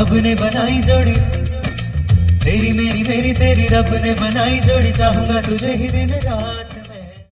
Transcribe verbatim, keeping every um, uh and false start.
रब ने बनाई जोड़ी, तेरी मेरी मेरी तेरी रब ने बनाई जोड़ी, चाहूंगा तुझे ही दिन रात।